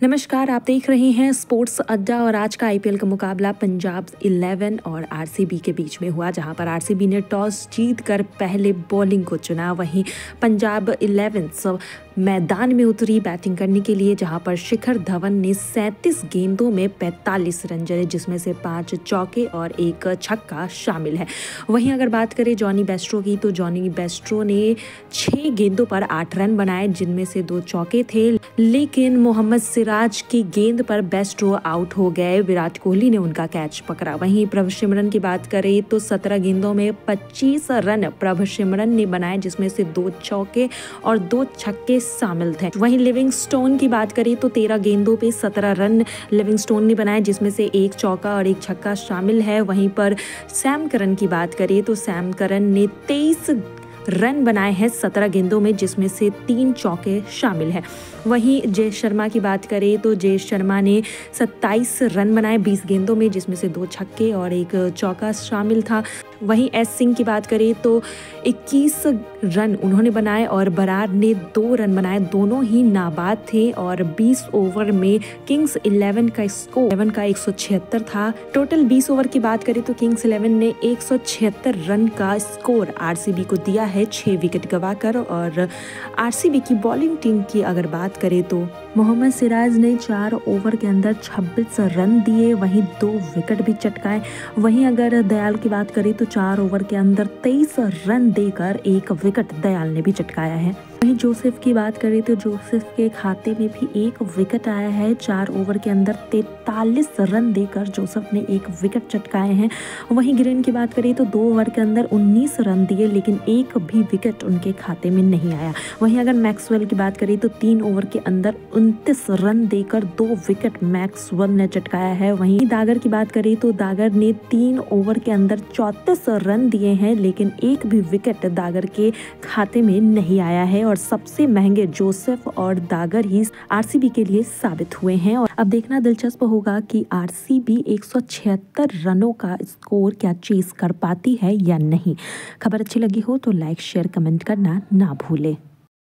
नमस्कार, आप देख रहे हैं स्पोर्ट्स अड्डा और आज का आईपीएल का मुकाबला पंजाब 11 और आरसीबी के बीच में हुआ, जहां पर आरसीबी ने टॉस जीतकर पहले बॉलिंग को चुना। वहीं पंजाब 11 मैदान में उतरी बैटिंग करने के लिए, जहां पर शिखर धवन ने 37 गेंदों में 45 रन जड़े, जिसमें से 5 चौके और 1 छक्का शामिल है। वहीं अगर बात करें जॉनी बेस्ट्रो की, तो जॉनी बेस्ट्रो ने 6 गेंदों पर 8 रन बनाए, जिनमें से 2 चौके थे, लेकिन मोहम्मद सिराज की गेंद पर बेस्ट्रो आउट हो गए। विराट कोहली ने उनका कैच पकड़ा। वहीं प्रभसिमरन की बात करें तो 17 गेंदों में 25 रन प्रभसिमरन ने बनाए, जिसमें से 2 चौके और 2 छक्के शामिल थे। वहीं लिविंगस्टोन की बात करें तो 13 गेंदों पे 17 रन लिविंगस्टोन ने बनाए, जिसमें से 1 चौका और 1 छक्का शामिल है। वहीं पर सैम करन की बात करें तो सैम करन ने 23 रन बनाए हैं 17 गेंदों में, जिसमें से 3 चौके शामिल हैं। वहीं जय शर्मा की बात करें तो जय शर्मा ने 27 रन बनाए 20 गेंदों में, जिसमें से 2 छक्के और 1 चौका शामिल था। वहीं एस सिंह की बात करें तो 21 रन उन्होंने बनाए और बरार ने 2 रन बनाए, दोनों ही नाबाद थे। और 20 ओवर में किंग्स 11 का स्कोर 11 का 176 था। टोटल 20 ओवर की बात करें तो किंग्स 11 ने 176 रन का स्कोर आरसीबी को दिया है 6 विकेट गंवाकर। और आरसीबी की बॉलिंग टीम की अगर बात करें तो मोहम्मद सिराज ने 4 ओवर के अंदर 26 रन दिए, वहीं 2 विकेट भी चटकाए। वहीं अगर दयाल की बात करें तो 4 ओवर के अंदर 23 रन देकर 1 विकेट दयाल ने भी चटकाया है। वहीं जोसेफ की बात करें तो जोसेफ के खाते में भी 1 विकेट आया है। 4 ओवर के अंदर 43 रन देकर जोसेफ ने 1 विकेट चटकाए हैं। वहीं ग्रीन की बात करें तो 2 ओवर के अंदर 19 रन दिए, लेकिन 1 भी विकेट उनके खाते में नहीं आया। वहीं अगर मैक्सवेल की बात करें तो 3 ओवर के अंदर 29 रन देकर 2 विकेट मैक्सवेल ने चटकाया है। वहीं दागर की बात करें तो दागर ने 3 ओवर के अंदर 34 रन दिए हैं, लेकिन 1 भी विकेट दागर के खाते में नहीं आया है। और सबसे महंगे जोसेफ और दागर ही आरसीबी के लिए साबित हुए हैं। और अब देखना दिलचस्प होगा कि आरसीबी 176 रनों का स्कोर क्या चेस कर पाती है या नहीं। खबर अच्छी लगी हो तो लाइक शेयर कमेंट करना ना भूले।